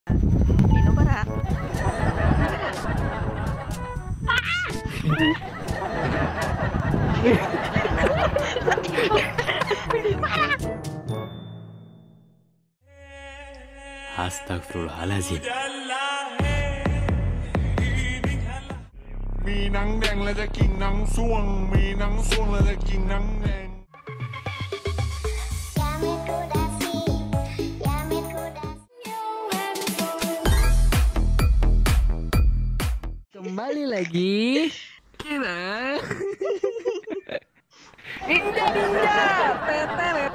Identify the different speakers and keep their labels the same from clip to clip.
Speaker 1: Nobara.
Speaker 2: Astagfirullahaladzim.
Speaker 3: มีหนังแดงแล้วจะกินหนังส่วงมีหนังส่วงแล้วจะกินหนังแดง
Speaker 4: Kembali lagi kita Ninja Teteret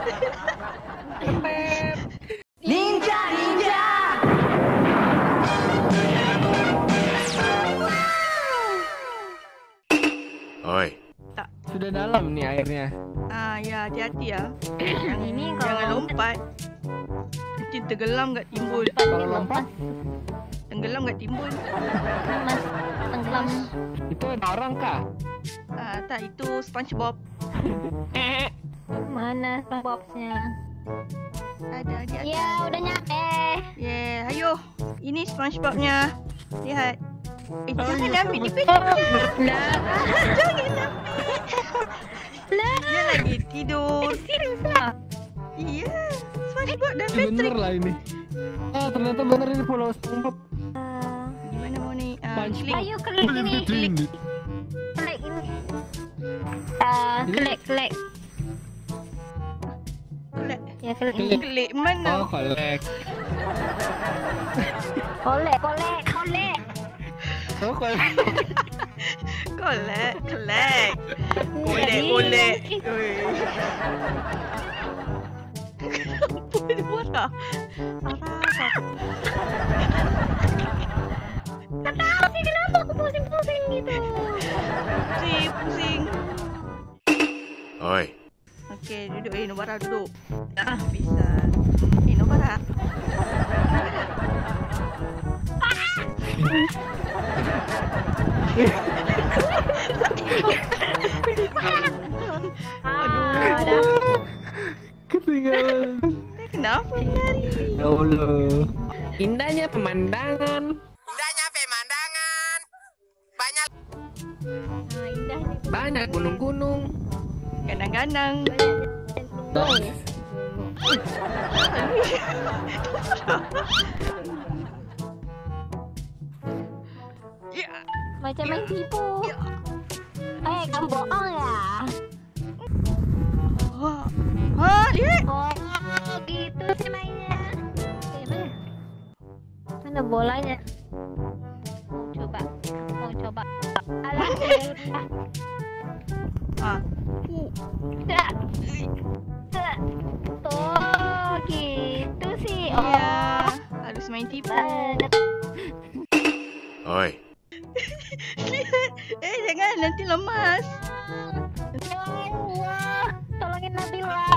Speaker 4: Ninja
Speaker 3: Oi.
Speaker 1: Tak.
Speaker 4: Sudah dalam nih airnya.
Speaker 1: Ya hati-hati ya. Yang ini jangan lompat. Nanti tenggelam nggak timbul.
Speaker 4: Kalau lompat
Speaker 1: Tenggelam nggak timbul.
Speaker 5: Mas, tenggelam.
Speaker 4: itu ada orang kah?
Speaker 1: Tak, itu SpongeBob.
Speaker 5: Mana SpongeBob-nya?
Speaker 1: Ada di atas.
Speaker 5: Ya, udah nyampe.
Speaker 1: Yeah, ayo. Ini SpongeBob-nya. Lihat. Jangan ambil di pecahnya. Jangan ambil. Dia lagi tidur.
Speaker 5: Serius lah.
Speaker 1: Iya. SpongeBob dan
Speaker 4: Bener
Speaker 1: Patrick.
Speaker 4: lah ini. Ternyata bener ini pulau SpongeBob.
Speaker 1: Gimana mau nih?
Speaker 5: Ayo klik ini, klik ini. Klik.
Speaker 1: Klik.
Speaker 5: Ya klik.
Speaker 1: Klik mana?
Speaker 4: Oh, kolek.
Speaker 5: Kolek.
Speaker 4: Oh, kolek.
Speaker 1: Kolek. Kolek. Kenapa dia marah?
Speaker 5: Tak tahu sih kenapa aku pusing-pusing gitu.
Speaker 1: Pusing.
Speaker 3: Oi.
Speaker 1: Okey, duduk. Nobara duduk. Bisa. Nobara.
Speaker 5: Aduh.
Speaker 4: Ketinggalan.
Speaker 1: Kenapa lari?
Speaker 4: Ya Allah. Indahnya pemandangan.
Speaker 5: Nah, indah nih.
Speaker 4: Banyak gunung-gunung.
Speaker 1: Ganang-ganang.
Speaker 4: Dan
Speaker 1: Ya.
Speaker 5: Macam main tipu. Kamu bohong ya?
Speaker 1: Lihat.
Speaker 5: Oh, gitu sih mainnya. Mana bolanya? Mau coba. Alhamdulillah. Tidak. Tuh, gitu sih.
Speaker 1: Ya. Harus main tipu.
Speaker 5: Banget.
Speaker 3: Oi.
Speaker 1: Lihat. Jangan nanti lemas.
Speaker 5: Ya Allah, tolongin Nabila.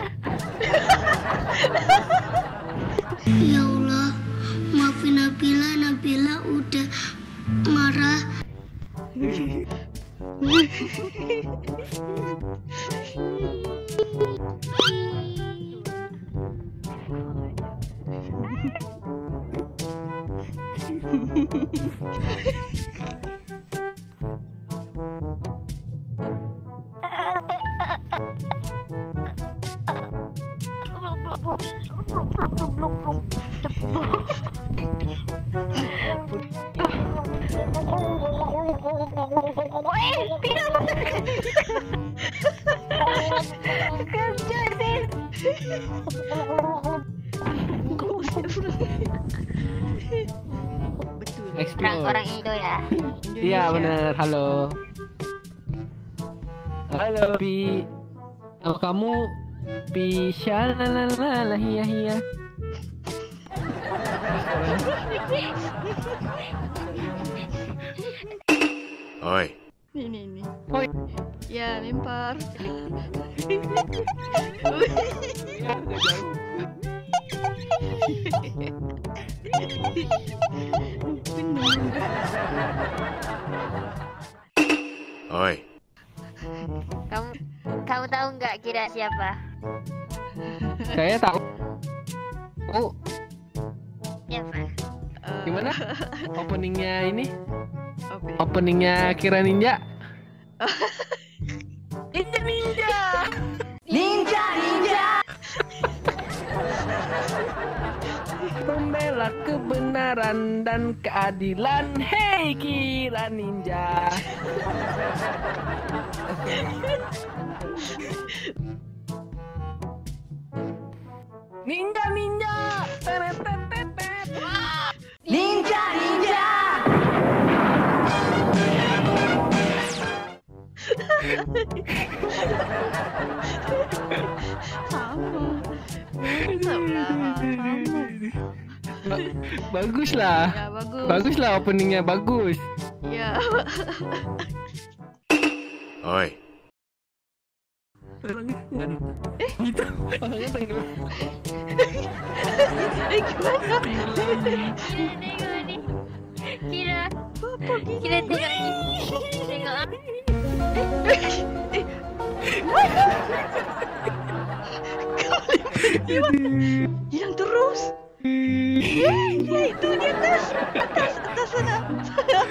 Speaker 6: Ya Allah, maafin Nabila udah marah.
Speaker 5: Kerja sih.
Speaker 1: Betul.
Speaker 4: explore.
Speaker 5: Orang Indo ya.
Speaker 4: Iya bener. Halo. Halo Pi. Oh, kamu Pisha la hiya.
Speaker 3: Oi.
Speaker 1: Ini.
Speaker 4: Oi.
Speaker 1: Ya, lempar.
Speaker 3: Oi.
Speaker 5: Kamu tahu nggak kira siapa?
Speaker 4: Saya tahu. Oh,
Speaker 5: Siapa?
Speaker 4: Gimana? Openingnya ini?
Speaker 1: Apa ni?
Speaker 4: Openingnya Kira Ninja. Ninja Ninja.
Speaker 5: Ninja, ninja.
Speaker 4: Membela kebenaran dan keadilan. Hei Kira Ninja. Ninja Ninja. Teretetetet.
Speaker 5: Ninja, ninja.
Speaker 1: Sama. Mantap lah. Sama.
Speaker 4: Bagus lah.
Speaker 1: Ya, bagus.
Speaker 4: Bagus lah openingnya, bagus.
Speaker 1: Ya.
Speaker 3: Oi.
Speaker 4: Gitu. Orangnya pengen
Speaker 1: Gimana?
Speaker 5: Tengok ni. Kira. Kira tengok ni. Tengok ah.
Speaker 1: Hilang terus. Ya itu di atas. Atas sana. Sana.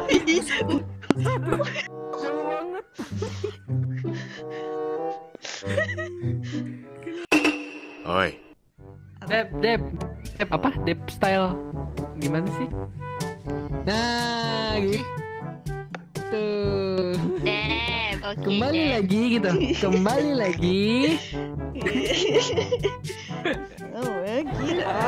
Speaker 4: jauh banget.
Speaker 3: Oi.
Speaker 4: Dep apa? Dep style. Gimana sih? Nah, gitu.
Speaker 5: Dep, okey.
Speaker 4: Kembali
Speaker 5: Dep.
Speaker 4: lagi gitu. Kembali lagi.
Speaker 1: Oh, gila.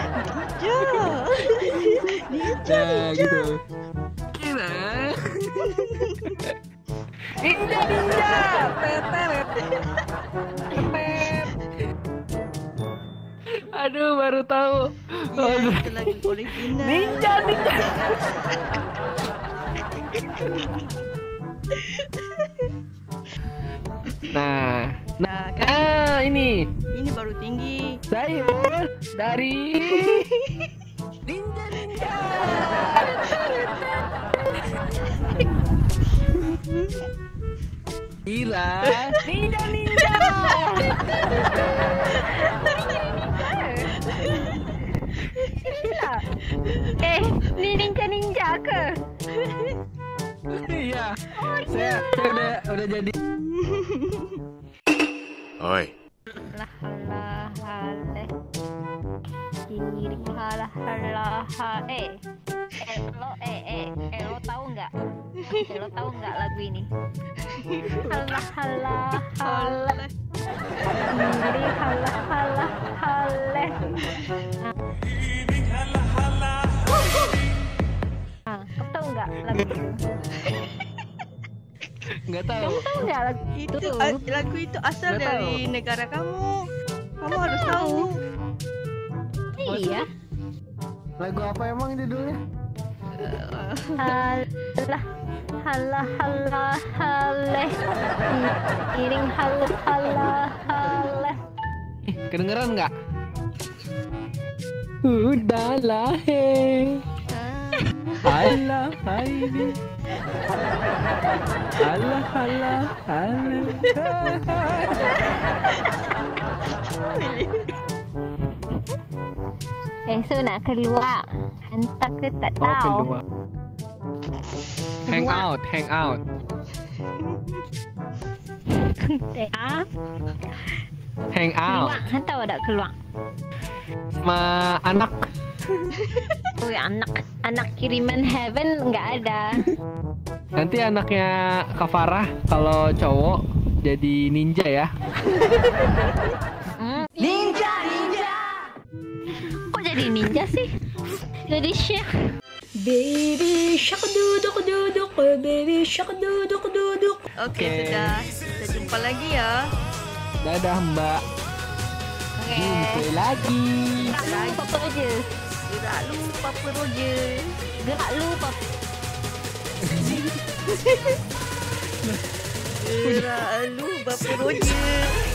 Speaker 1: Ninja.
Speaker 4: Nah, gitu. Kira. Ninja ninja. Teteret. Tetet. Aduh, baru tahu.
Speaker 1: Ya, itu lagu original.
Speaker 4: Ninja ninja. Nah, ini
Speaker 1: Ini baru tinggi.
Speaker 4: sayur dari Ninja Ninja. Gila, Ninja Ninja.
Speaker 5: Ni ninja ninja ke?
Speaker 4: Iya, saya udah jadi.
Speaker 3: Oi.
Speaker 5: Halah halah halah. Kiri halah halah halah. Lo tahu nggak? Lo tahu nggak lagu ini? Halah halah halah. Kiri halah halah halah. Kamu tahu nggak lagu itu?
Speaker 4: Nggak tahu.
Speaker 5: Kamu tahu nggak lagu
Speaker 1: Itu
Speaker 5: itu?
Speaker 1: lagu itu asal
Speaker 4: Nggak
Speaker 1: dari negara kamu. Kamu harus tahu.
Speaker 5: Iya.
Speaker 4: Lagu apa emang judulnya?
Speaker 5: Halah halah halah halah. Iring halah halah halah.
Speaker 4: Kedengeran nggak? Udahlah he. Alah ini. Alah alah alah.
Speaker 5: Esok nak keluar. Hantar ke tak
Speaker 4: Oh,
Speaker 5: tahu.
Speaker 4: keluar. Hang out.
Speaker 5: Ah,
Speaker 4: Hang out
Speaker 5: keluar. Hantar tak keluar.
Speaker 4: sama anak.
Speaker 5: Oh, anak kiriman heaven nggak ada.
Speaker 4: Nanti anaknya Kak Farah kalau cowok jadi ninja ya.
Speaker 5: Ninja. Kok jadi ninja sih? Jadi chef.
Speaker 6: Baby shark duduk duduk, baby shark duduk duduk.
Speaker 1: Oke,
Speaker 4: Oke.
Speaker 1: sudah. Kita jumpa lagi ya.
Speaker 4: Dadah Mbak. Jumpa lagi.
Speaker 5: Gerak lupa Roger.
Speaker 1: Gerak lupa Roger.
Speaker 5: Gerak lupa.
Speaker 1: Gerak lupa Roger.